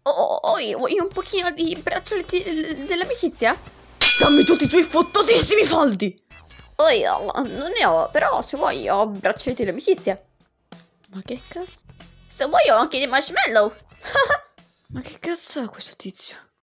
Vuoi un pochino di braccialetti dell'amicizia? Dammi tutti i tuoi fottutissimi faldi! Non ne ho, però se vuoi ho braccialetti dell'amicizia. Ma che cazzo? Se vuoi ho anche dei marshmallow! Ma che cazzo è questo tizio?